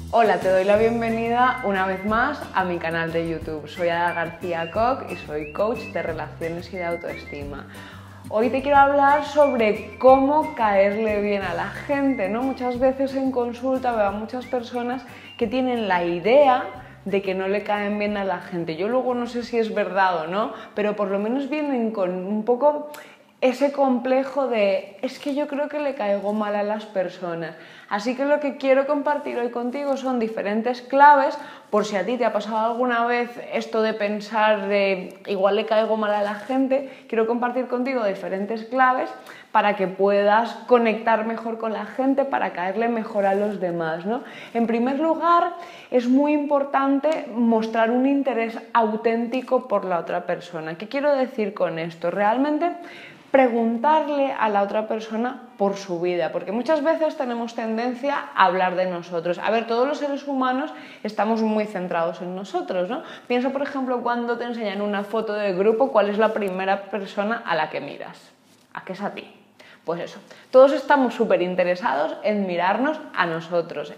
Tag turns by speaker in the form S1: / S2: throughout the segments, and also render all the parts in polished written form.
S1: Hola, te doy la bienvenida una vez más a mi canal de YouTube. Soy Ada García Koch y soy coach de relaciones y de autoestima. Hoy te quiero hablar sobre cómo caerle bien a la gente, ¿no? Muchas veces en consulta veo a muchas personas que tienen la idea de que no le caen bien a la gente. Yo luego no sé si es verdad o no, pero por lo menos vienen con un poco ese complejo de es que yo creo que le caigo mal a las personas. Así que lo que quiero compartir hoy contigo son diferentes claves por si a ti te ha pasado alguna vez esto de pensar de igual le caigo mal a la gente. Quiero compartir contigo diferentes claves para que puedas conectar mejor con la gente, para caerle mejor a los demás, ¿no? En primer lugar, es muy importante mostrar un interés auténtico por la otra persona. ¿Qué quiero decir con esto? Realmente preguntarle a la otra persona por su vida, porque muchas veces tenemos tendencia a hablar de nosotros. A ver, todos los seres humanos estamos muy centrados en nosotros, ¿no? Piensa, por ejemplo, cuando te enseñan una foto de grupo, ¿cuál es la primera persona a la que miras? ¿A qué es a ti? Pues eso, todos estamos súper interesados en mirarnos a nosotros,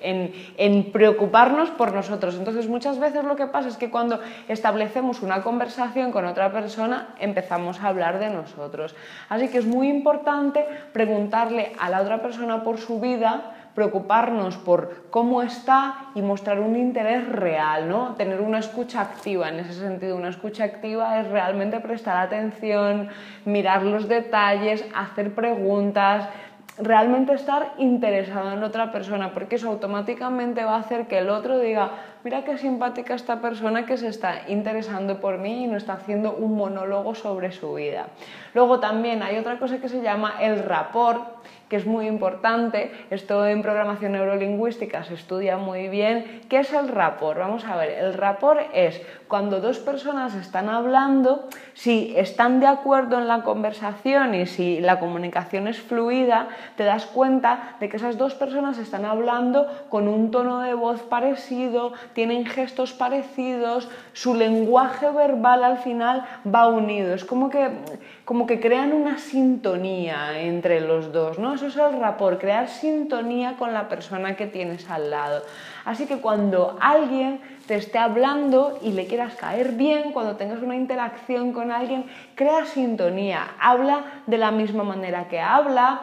S1: en preocuparnos por nosotros. Entonces muchas veces lo que pasa es que cuando establecemos una conversación con otra persona empezamos a hablar de nosotros. Así que es muy importante preguntarle a la otra persona por su vida, preocuparnos por cómo está y mostrar un interés real, ¿no? Tener una escucha activa. En ese sentido, una escucha activa es realmente prestar atención, mirar los detalles, hacer preguntas, realmente estar interesado en otra persona, porque eso automáticamente va a hacer que el otro diga mira qué simpática esta persona que se está interesando por mí y no está haciendo un monólogo sobre su vida. Luego también hay otra cosa que se llama el rapport, que es muy importante. Esto en programación neurolingüística se estudia muy bien. ¿Qué es el rapport? Vamos a ver, el rapport es cuando dos personas están hablando, si están de acuerdo en la conversación y si la comunicación es fluida, te das cuenta de que esas dos personas están hablando con un tono de voz parecido, tienen gestos parecidos, su lenguaje verbal al final va unido. Es como que crean una sintonía entre los dos, ¿no? Eso es el rapport, crear sintonía con la persona que tienes al lado. Así que cuando alguien te esté hablando y le quieras caer bien, cuando tengas una interacción con alguien, crea sintonía, habla de la misma manera que habla,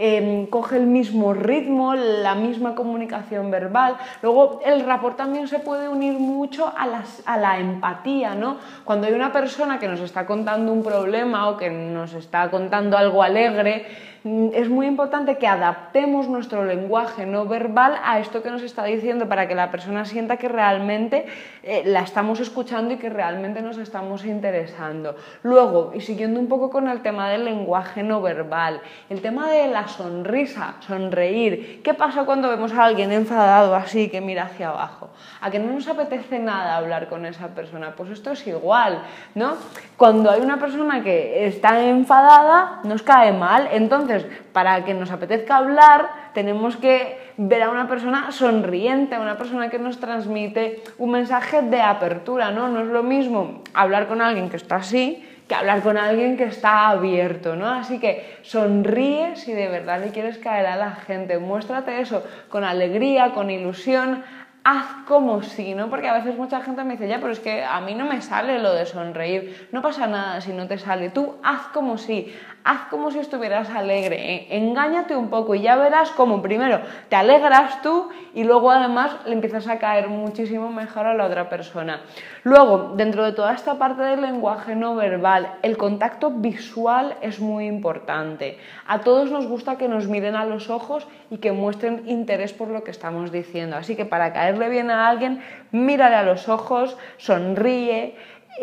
S1: coge el mismo ritmo, la misma comunicación verbal. Luego el rapport también se puede unir mucho a la empatía, ¿no? Cuando hay una persona que nos está contando un problema o que nos está contando algo alegre, es muy importante que adaptemos nuestro lenguaje no verbal a esto que nos está diciendo para que la persona sienta que realmente la estamos escuchando y que realmente nos estamos interesando. Luego, y siguiendo un poco con el tema del lenguaje no verbal, el tema de la sonrisa, sonreír. ¿Qué pasa cuando vemos a alguien enfadado así que mira hacia abajo? ¿A que no nos apetece nada hablar con esa persona? Pues esto es igual, ¿no? Cuando hay una persona que está enfadada, nos cae mal. Entonces, para que nos apetezca hablar, tenemos que ver a una persona sonriente, a una persona que nos transmite un mensaje de apertura, ¿no? No es lo mismo hablar con alguien que está así que hablar con alguien que está abierto, ¿no? Así que sonríe si de verdad le quieres caer a la gente, muéstrate eso con alegría, con ilusión. Haz como si, ¿no? Porque a veces mucha gente me dice, ya, pero es que a mí no me sale lo de sonreír. No pasa nada si no te sale. Tú haz como si estuvieras alegre. Engáñate un poco y ya verás cómo primero te alegras tú y luego además le empiezas a caer muchísimo mejor a la otra persona. Luego, dentro de toda esta parte del lenguaje no verbal, el contacto visual es muy importante. A todos nos gusta que nos miren a los ojos y que muestren interés por lo que estamos diciendo. Así que para caerle bien a alguien, mírale a los ojos, sonríe,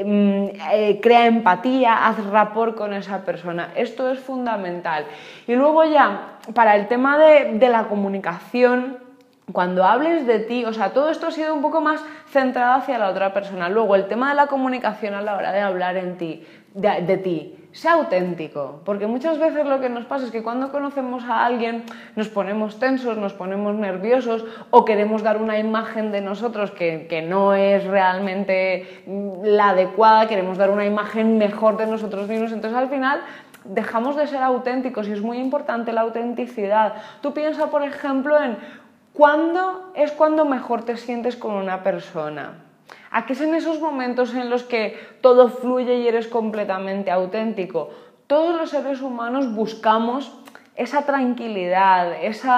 S1: crea empatía, haz rapport con esa persona. Esto es fundamental. Y luego ya, para el tema de la comunicación, cuando hables de ti, o sea, todo esto ha sido un poco más centrado hacia la otra persona. Luego, el tema de la comunicación a la hora de hablar de ti, sea auténtico, porque muchas veces lo que nos pasa es que cuando conocemos a alguien nos ponemos tensos, nos ponemos nerviosos o queremos dar una imagen de nosotros que no es realmente la adecuada, queremos dar una imagen mejor de nosotros mismos, entonces al final dejamos de ser auténticos y es muy importante la autenticidad. Tú piensa, por ejemplo, en ¿Cuándo es cuando mejor te sientes con una persona? ¿A qué es en esos momentos en los que todo fluye y eres completamente auténtico? Todos los seres humanos buscamos esa tranquilidad,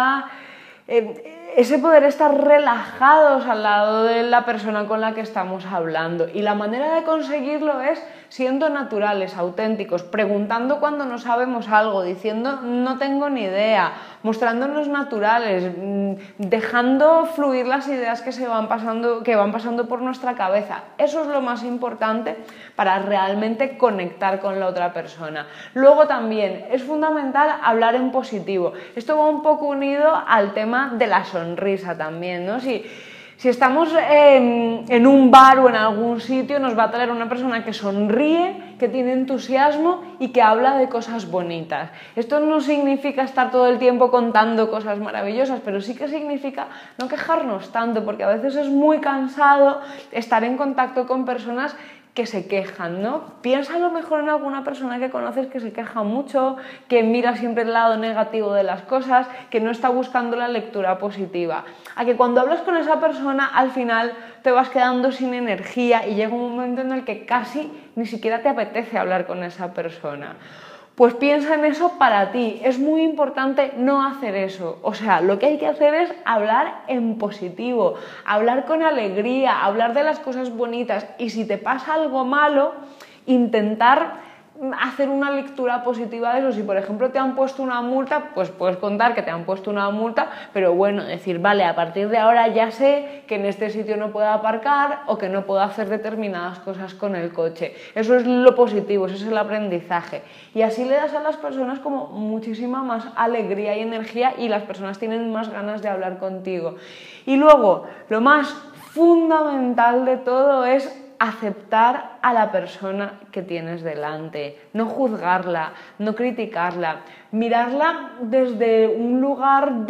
S1: ese poder estar relajados al lado de la persona con la que estamos hablando. Y la manera de conseguirlo es siendo naturales, auténticos, preguntando cuando no sabemos algo, diciendo no tengo ni idea, mostrándonos naturales, dejando fluir las ideas que van pasando por nuestra cabeza. Eso es lo más importante para realmente conectar con la otra persona. Luego también es fundamental hablar en positivo. Esto va un poco unido al tema de la sonrisa también, ¿no? Si estamos en un bar o en algún sitio, nos va a traer una persona que sonríe, que tiene entusiasmo y que habla de cosas bonitas. Esto no significa estar todo el tiempo contando cosas maravillosas, pero sí que significa no quejarnos tanto, porque a veces es muy cansado estar en contacto con personas que se quejan, ¿no? Piensa a lo mejor en alguna persona que conoces que se queja mucho, que mira siempre el lado negativo de las cosas, que no está buscando la lectura positiva. A que cuando hablas con esa persona, al final te vas quedando sin energía y llega un momento en el que casi ni siquiera te apetece hablar con esa persona. Pues piensa en eso para ti. Es muy importante no hacer eso. O sea, lo que hay que hacer es hablar en positivo, hablar con alegría, hablar de las cosas bonitas. Y si te pasa algo malo, intentar hacer una lectura positiva de eso. Si por ejemplo te han puesto una multa, pues puedes contar que te han puesto una multa, pero bueno, decir, vale, a partir de ahora ya sé que en este sitio no puedo aparcar o que no puedo hacer determinadas cosas con el coche. Eso es lo positivo, eso es el aprendizaje. Y así le das a las personas como muchísima más alegría y energía y las personas tienen más ganas de hablar contigo. Y luego, lo más fundamental de todo es aceptar a la persona que tienes delante, no juzgarla, no criticarla, mirarla desde un lugar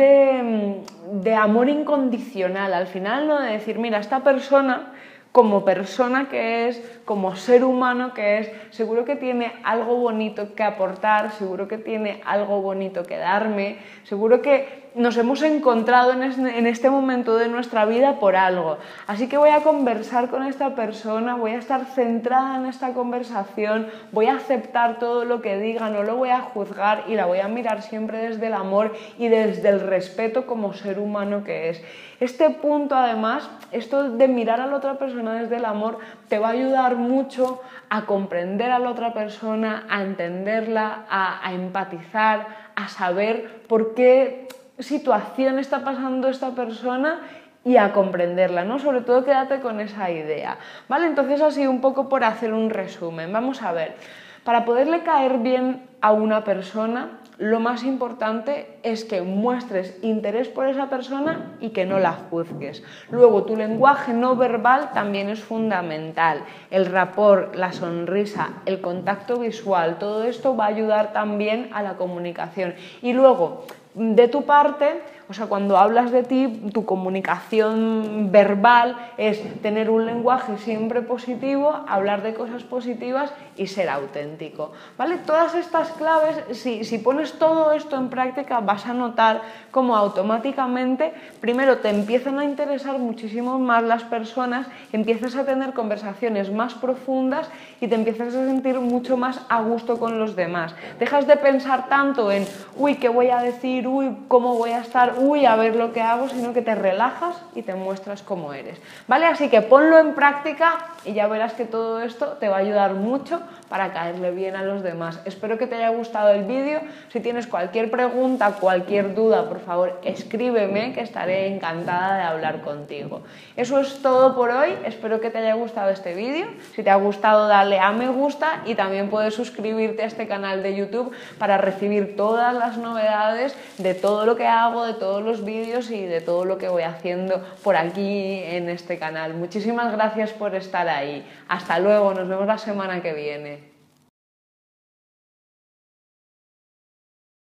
S1: de amor incondicional. Al final, no de decir, mira, esta persona, como persona que es, como ser humano que es, seguro que tiene algo bonito que aportar, seguro que tiene algo bonito que darme, seguro que nos hemos encontrado en este momento de nuestra vida por algo. Así que voy a conversar con esta persona, voy a estar centrada en esta conversación, voy a aceptar todo lo que diga, no lo voy a juzgar y la voy a mirar siempre desde el amor y desde el respeto como ser humano que es. Este punto, además, esto de mirar a la otra persona desde el amor, te va a ayudar mucho a comprender a la otra persona, a entenderla, a empatizar, a saber por qué situación está pasando esta persona y a comprenderla, ¿no? Sobre todo quédate con esa idea, ¿vale? Entonces así un poco por hacer un resumen, vamos a ver, para poderle caer bien a una persona, lo más importante es que muestres interés por esa persona y que no la juzgues. Luego, tu lenguaje no verbal también es fundamental. El rapport, la sonrisa, el contacto visual, todo esto va a ayudar también a la comunicación. Y luego, de tu parte, o sea, cuando hablas de ti, tu comunicación verbal es tener un lenguaje siempre positivo, hablar de cosas positivas y ser auténtico, ¿vale? Todas estas claves, si pones todo esto en práctica, vas a notar cómo automáticamente, primero, te empiezan a interesar muchísimo más las personas, empiezas a tener conversaciones más profundas y te empiezas a sentir mucho más a gusto con los demás. Dejas de pensar tanto en, uy, ¿qué voy a decir? Uy, ¿cómo voy a estar? Uy, a ver lo que hago, sino que te relajas y te muestras como eres, ¿vale? Así que ponlo en práctica y ya verás que todo esto te va a ayudar mucho para caerle bien a los demás. Espero que te haya gustado el vídeo. Si tienes cualquier pregunta, cualquier duda, por favor, escríbeme, que estaré encantada de hablar contigo. Eso es todo por hoy. Espero que te haya gustado este vídeo. Si te ha gustado, dale a me gusta y también puedes suscribirte a este canal de YouTube para recibir todas las novedades de todo lo que hago, de todos los vídeos y de todo lo que voy haciendo por aquí en este canal. Muchísimas gracias por estar ahí. Hasta luego, nos vemos la semana que viene.